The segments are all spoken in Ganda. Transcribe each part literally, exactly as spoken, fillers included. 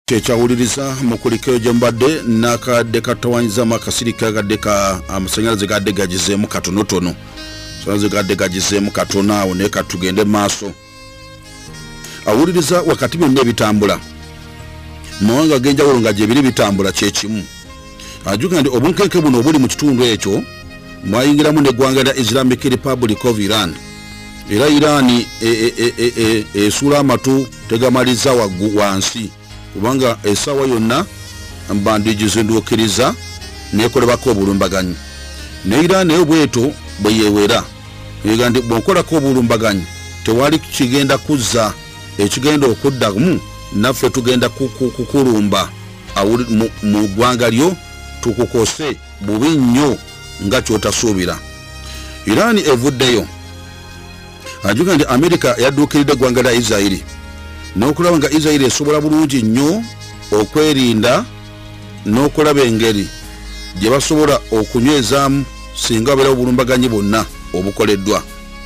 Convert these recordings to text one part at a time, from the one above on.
Kyawuliriza mukulikiro gyembadde nakadde katawanyiza makasirika gadde ka amasanyalaze gadde gagizeemu katonotono sanze gadde gagizeemu katono awo ne katugende maaso awuliriza wakati byonna ebitambula mawanga genjawulo nga gye biri bitambula kyekimu ajuga ndi obunkenke buno obuli mu kitundu ekyo mwayingiramu n'eggwanga lya Islamic Republic of Iran era Iran esuula amatu tegamaliza wansi kubanga esawa yonna mbandiji zinduukiriza nekolebako obulumbaganyi ne Iran nayo bweto bwe yewera ega ndi bwonkolako obulumbaganyi tewali kigenda kuzza ekigenda okuddamu naffe tugenda kukulumba mu ggwanga lyo tukukose bubi nnyo nga kyotasuubira. Iran evuddeyo ajuga ndi Amerika yadduukiridde eggwanga lya Israeli n'okulaba nga Israeli esobola bulungi nnyo okwerinda n'okulaba engeri gye basobola okunywezaamu singa babeera obulumbaganyi bwonna obukoleddwa.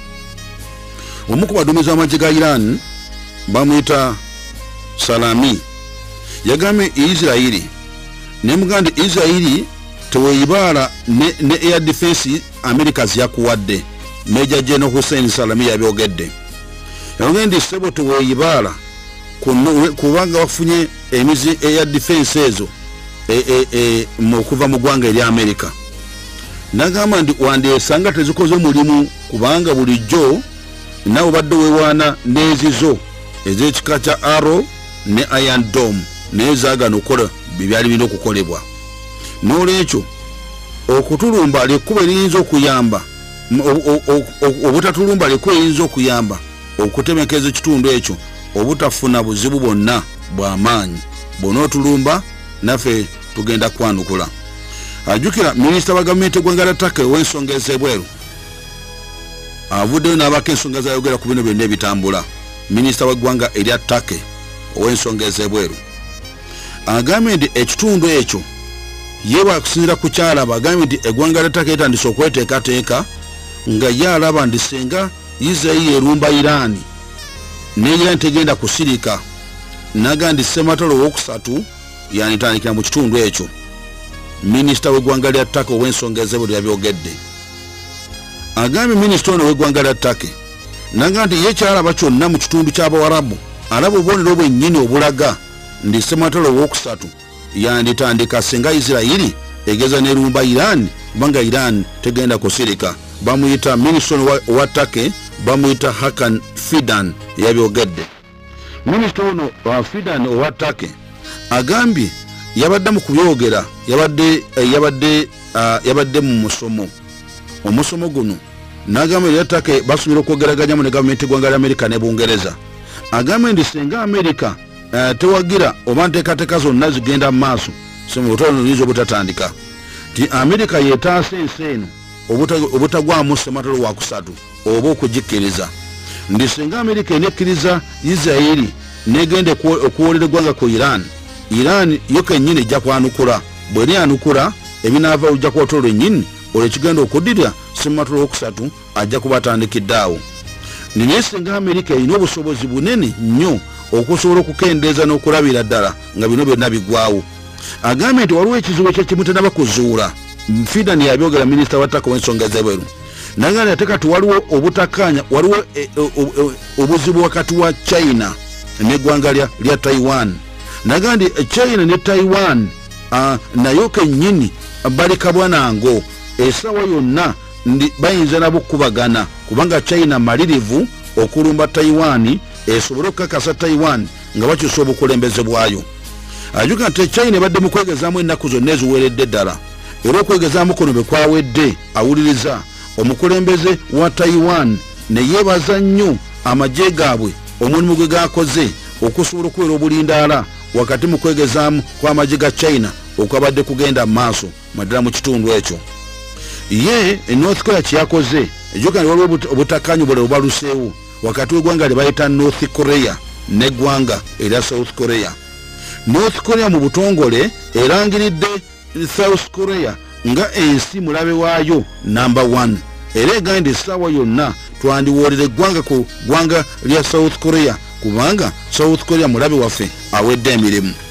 Omu ku baduumizi b'amagye ga Iran bamuyita Salami yagambye Israeli nemugandi Israeli teweyibaala ne, ne air defense America ziyakuwadde. Major General Hussein Salami yabyogedde yagambye ndi sebo teweyibaala kubanga wafunye emizi air defense ezo e, e, e, mukuva mu ggwanga erya America. Nagamba ndi wandyesanga tezikoze mulimu kubanga bulijjo nawe badde wewaana n'ezizo ez'ekika kya Arrow ne Iron Dome naye zaagana okukola byali birina okukolebwa. N'olwekyo okutulumba lyekkuba eriyinza okuyamba obutatulumba lyekkuba eriyinza okuyamba okutemekeza ekitundu ekyo obutafuna buzibu bwonna bw'amaanyi bw'onootulumba naffe tugenda kwanukula. Ajukira minisita wa gavumenti eggwanga lya Turkey ow'ensonga ez'ebweru avuddeyo n'abako ensonga zayogera ku bino byonna ebitambula. Minisita w'eggwanga erya Turkey ow'ensonga ez'ebweru agambye nti ekitundu ekyo ye bwakusinziira ku kyalaba agambye nti eggwanga lya Turkey etandise okweteekateeka nga ye alaba ndi senga Israeli erumba Iran ne Iran tegenda kusirika naga ndi Sematalo ow'okusatu yanitandikira mu kitundu ekyo. Minisita w'eggwanga lya Turkey ow'ensonga ez'ebweru yabyogedde agambye minisita ono w'eggwanga lya Turkey naga nti ye kyalaba kyonna mu kitundu ky'Abawarabu alaba obubonero bwennyini obulaga ndi Sematalo ow'okusatu yanditandika senga Israeli egeza nerumba Iran kubanga Iran tegenda kusirika. Bamuyita minisita ono wa Turkey bamuyita Hakan Fidan yabyogedde. Minisita ono wa Fidan owa Turkey agambye yabadde mu kubyogera yabadde yabadde uh, yabadde mu musomo omusomo guno n'agamba ya Turkey basubira okwogeraganya ne gavumenti eggwanga lya Amerika ne Bungereza. Agambye ndi senga Amerika uh, tewagira oba nteekateeka zonna zigenda mu maaso somo otono lizo butatandika ti Amerika yeetaasa ensi eno obutagwamu Sematalo wa kusatu oba okugikkiriza ndi senga Amerika enekkiriza Israeli negende okuwolera eggwanga ku Iran Iran yo kennyini ejja kwanukula bw'eri anukula ebinaava ojja kuwatola ennyini olwekigenda okuddirira Sematalo okusatu ajja kubatandikidde awo. Naye senga Amerika erina obusobozi bunene nnyo okusobola okukendeeza n'okulabira ddala nga bino byonna biggwawo. Agambye nti waliwo ekizibu ekyekimu tenaba kuzuula. Fidan yabyogera minisita wa Turkey w'ensonga ez'ebweru nagamba ate kati waliwo obutakkaanya waliwo obuzibu wakati wa China n'eggwanga lya Taiwan. Nagamba nti China ne Taiwan uh, nayo kennyini baleka bwanango esawa yonna ndi bayinza nabo kubagana kubanga China malirivu okulumba Taiwan esobole okukakasa Taiwan nga bakyusa obukulembeze bwayo. Ajuga nti China ebadde mu kwegezaamu ennaku zonna eziweeredde ddala era okwegezaamu kuno bwe kwawedde awuliriza omukulembeze wa Taiwan ne yeebaza nnyo amagye gaabwe omulimu gwe gakoze okusobola okubeera obulindaala wakati mu kwegezaamu kw'amagye ga China okwabadde kugenda mu maaso maddala mu kitundu ekyo. Ye North Korea kyeyakoze ejuga nti waliwo obutakkaanyi bulala obaluseewo wakati w'eggwanga lye bayita North Korea n'eggwanga erya South Korea. North Korea mu butongole erangiridde South Korea nga ensi mulabe waayo number one era egambye nti essaawa yonna twandiwoolera eggwanga ku ggwanga lya South Korea kubanga South Korea mulabe waffe awedde emirimu.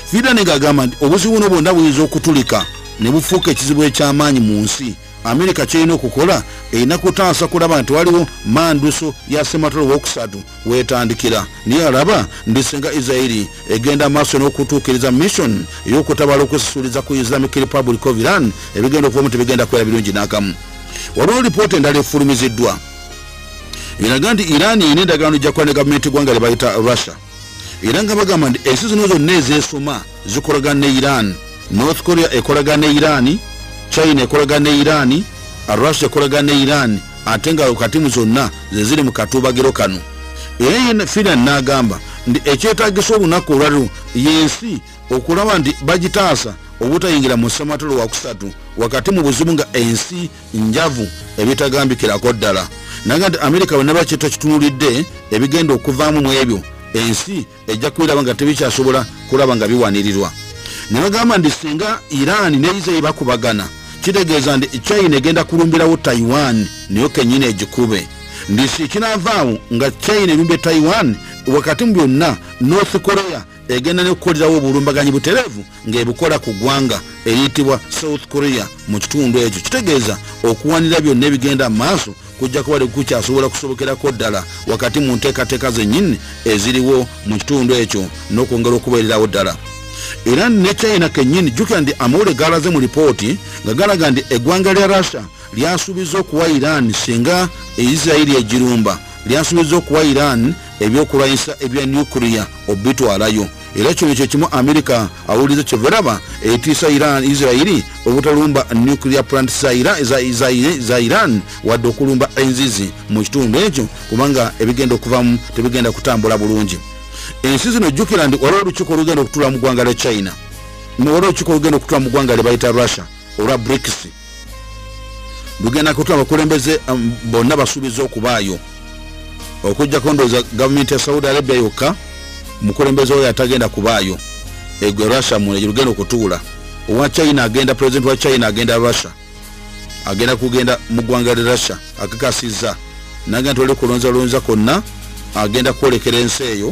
Fidan ngagamba nti obuzibu buno bwonna buyinza okutulika ne bufuuka ekizibu eky'amaanyi mu nsi. Amerika kyerina okukola erina kutaasa kulaba nti waliwo manduso ya sematalo wokusatu wetandikira niye alaba ndi singa Israeli egenda maaso n'okutuukiriza mission ey'okutabala okusisuliza ku Islamic Republic of Iran ebigenda okuvamu tebigenda kwera birungi n'akamu. Waliwo lipoota endala efulumiziddwa eraga nti Iran erina endagaano ejja ne gavumenti eggwanga lye bayita Russia era nga bagamba nti ensi zino zonna ezeesoma zikolagana ne Iran. North Korea ekolagana ne Iran, China ekolagana ne Iran, Russia ekolagana ne Iran, ate nga katimu zonna ze ziri mu katuubagiro kano. Era ye Fidan n'agamba nti ekyetaagisa olunaku olwaliro yensi okulaba nti bagitaasa obutayingira mu sematalo wakusatu wakati mu buzibu nga ensi njavu ebitagambikirako ddala. Naga nti Amerika bwe naba kyetto kitunulidde ebigenda okuvaamu mu ebyo ensi ejja kubiraba nga tebikyasobola kulaba nga biwanirirwa. Ne bagamba nti singa Iran ne Israel bakubagana kitegeeza nti China egenda kulumbirawo Taiwan niyo kennyini egikube. Ndi kinaavaawo nga China erumbe Taiwan wakati mu byonna North Korea egenda n'okukolerawo obulumbaganyi butereevu ng'ebukola ku ggwanga eriyitibwa South Korea mu kitundu ekyo. Kitegeeza okuwanira byonna ebigenda maaso kujja kuba tekukyasobola kusobokerako ddala wakati mu nteekateeka zennyini eziriwo mu kitundu ekyo n'okwongera okubeererawo ddala. Iran ne China kennyini jjukira nti amawulire gaalaze mu lipooti nga galaga nti eggwanga lya Russia lyasuubiza okuwa Iran singa Israeli egirumba lyasuubiza okuwa Iran ebyokulwanyisa ebya nuclear obitwalayo. Era kino kyekimu Amerika awuliza kyeveraba etiisa Iran Israeli obutalumba nuclear plant za Iran wadde okulumba enzizi mu kitundu ekyo kubanga ebigenda okuvamu tebigenda kutambula bulungi. Ensi zino jjukira nti waliwo olukiiko olugenda okutula mu ggwanga lya China, waliwo olukiiko olugenda okutula mu ggwanga lye bayita Russia olwa BRICS lugenda kutula abakulembeze bonna basuubiza okubaayo okujjako ndowooza gavumenti ya Saudi Arabia yokka mukulembeze oyo atagenda kubaayo egwe Russia mu lugenda okutuula. Owa China agenda, president wa China agenda Russia, agenda kugenda mu ggwanga lya Russia akakasizza naga nti oli kulonza lonza konna agenda kwolekera ensi eyo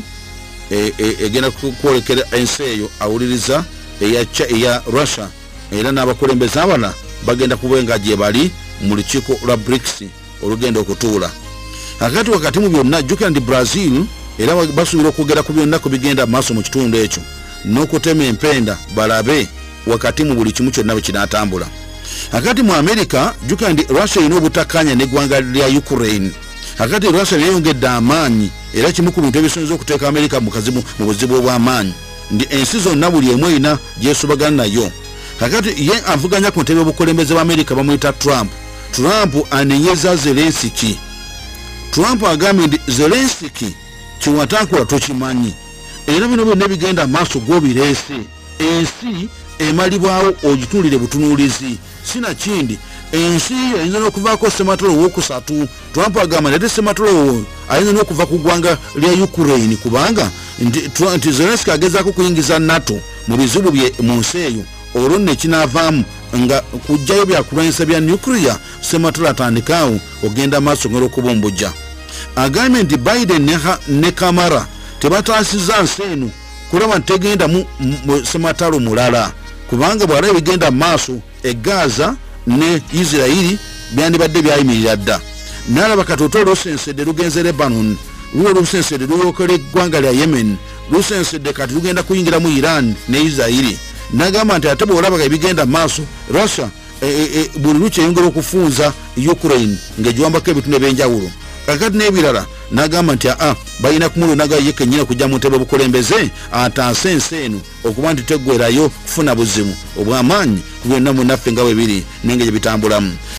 egenda kwolekera ensi eyo awuliriza eya Russia era n'abakulembeze abala bagenda kubenga gye bali mu lukiiko lwa BRICS olugenda okutuula. Akati wakati mu byonna jjukira nti Brazil era basuubira okwogera ku byonna ku bigenda maaso mu kitundu ekyo n'okutema empenda balabe wakati mu buli kimu kyonna bwe kinaatambula. Akati mu Amerika jjukira nti Russia erina obutakkaanya n'eggwanga lya Ukraine. Akati Russia yeyongedde amaanyi era kimu ku bintu ebisinza okuteeka Amerika mu kazibu mu buzibu obw'amaanyi ndi ensi zonna buli emu erina gyesobagana nayo. Akati ye avuganya ku ntebe y'obukulembeze bw'Amerika bamuyita Trump. Trump anenyeza Zelensky. Trump agambye nti Zelensky kiwatakola tokimanyi era bino byonna bigenda maaso g'obireese ensi emalibwawo ogituulire butunuulizi sinakindi ensi ayinza n'okuvaako sematalo owokusatu. Trump agamba nti sematalo owo ayinza n'okuva ku ggwanga lya Ukraine kubanga nti Zelensky agezaako kuyingiza NATO mu bizibu bye mu nsi eyo olwo ne kinaavaamu nga kujjayo byakulwanyisa bya nuclear sematalo atandikaawo ogenda maaso ng'era okubumbujja. Agambye nti Biden ne Kamala tebataasiza nsi eno kulaba nti tegenda mu sematalo mulala kubanga bw'alaba ebigenda maaso e Gaza ne Israeli byandibadde byayimirira dda. N'alaba katoto lusensedde lugenze Lebanon, luwo lusensedde luyokera eggwanga lya Yemen, lusensedde kati lugenda kuyingira mu Iran ne Israeli. N'agamba nti ate bw'olabaga ebigenda maaso Russia buli luki eyongera okufunza Ukraine ng'egiwambako ebitundu eby'enjawulo. Kakati n'ebirala n'agamba nti aa balina kumulunaga ye kennyini kujja mu ntebe obukulembeze ataase ensi eno okuba nti teggwerayo kufuna buzibu obw'amaanyi ku byonna munaffe nga bwe biri n'engeri bitambulamu.